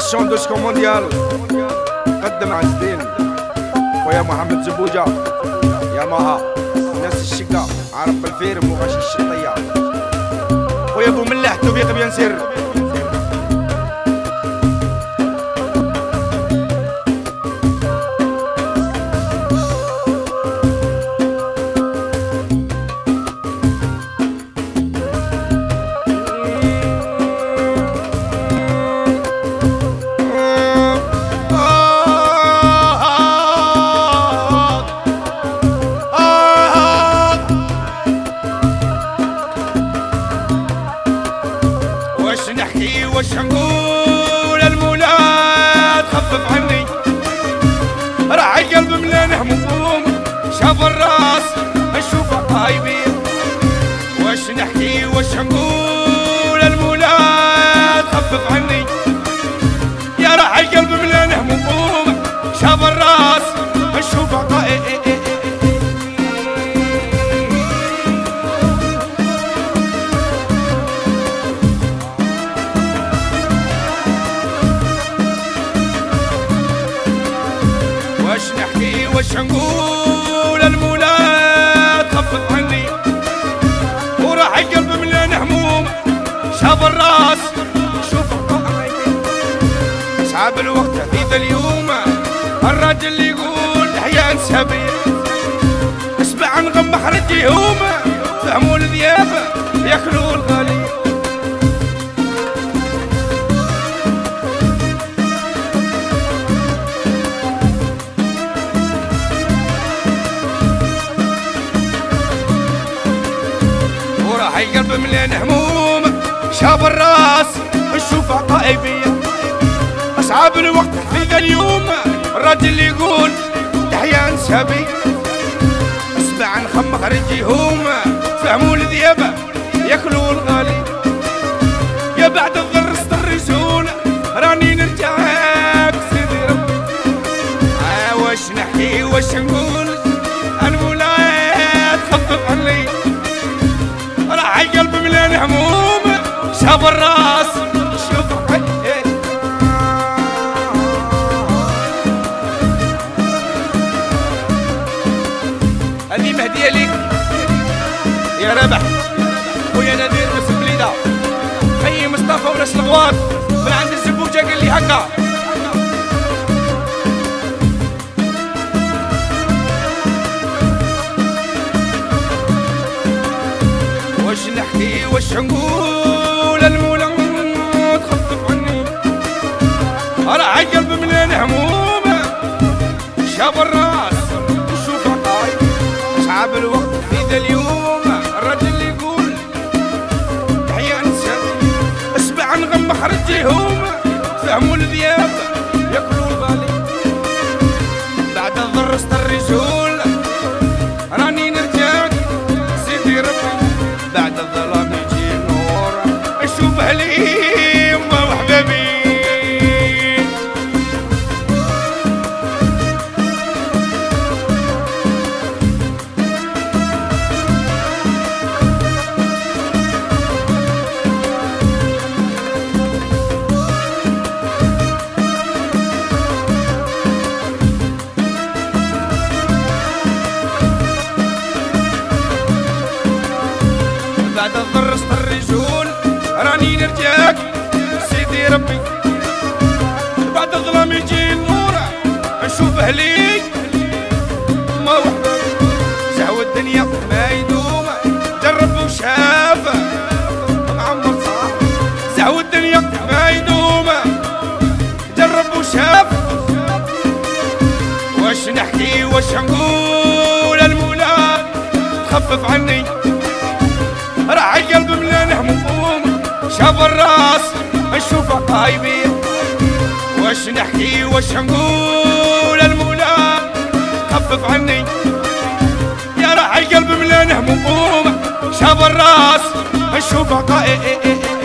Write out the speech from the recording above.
كيسيون دوسكو مونديال قدم عز الدين خويا محمد زبوجة يا ماها ناس الشقة عرب الفيرم وغاشي الشطية خويا ابو ملاح توفيق بيان سير نحكي واش نقول المولى تخفف عني راح القلب ملان هموم شاف الراس نشوفه قايبين واش نحكي واش نقول المولى تخفف عني يا راح القلب ملان هموم شاف الراس نشوفه قايبين واش نحكي واش نقول المولى تخفف عني وراح القلب مليان هموم شاف الراس شوف القائمين صعب الوقت في ذا اليوم الراجل اللي يقول الحياة نسابية اسمع نغم مخرجي هما فهموا الذياب ياكلوا الغالي القلب مليان هموم شاف الراس نشوفها قائبية أصعب الوقت في ذا اليوم الراجل اللي يقول تحيا نسابية اسمع نخم خرجي هما فهموا الذيابة ياكلوا الغالي يا بعد الضر استرسون راني نرجعك سيدي ربي واش نحكي واش نقول المولى تخفف عني القلب مليان هموم شاف الراس شوف هذه مهدية ليك يا ربح خويا نادير من البليدة خيي مصطفى وناس الغواط من عند الزبوجة قال لي هكا واش نحكي واش نقول المولى تخفف عني راح القلب مليان هموم شاف الراس نشوف عقايب صعب الوقت في ذا اليوم الراجل اللي يقول تحيا نسابي اسمع نغم مخرجي هما فهموا الذياب ياكلوا الغالي بعد الضر الرجول راني نرجع سيدي ربي بعد الظلام يجي النور اشوف اهلي امه وحبابي بعد الضر الرجول راني نرجاك سيدي ربي بعد الظلام يجي النور نشوف اهلي ما وحدك زهو الدنيا ما يدوم جرب وشاف معمر صاح زهو الدنيا ما يدوم جرب وشاف واش نحكي واش نقول المولى تخفف عني راح القلب مليان هموم شاف الراس نشوفه قايبين واش نحكي واش نقول المولى خفف عني يا راح القلب مليان هموم شاف الراس نشوفه قايبين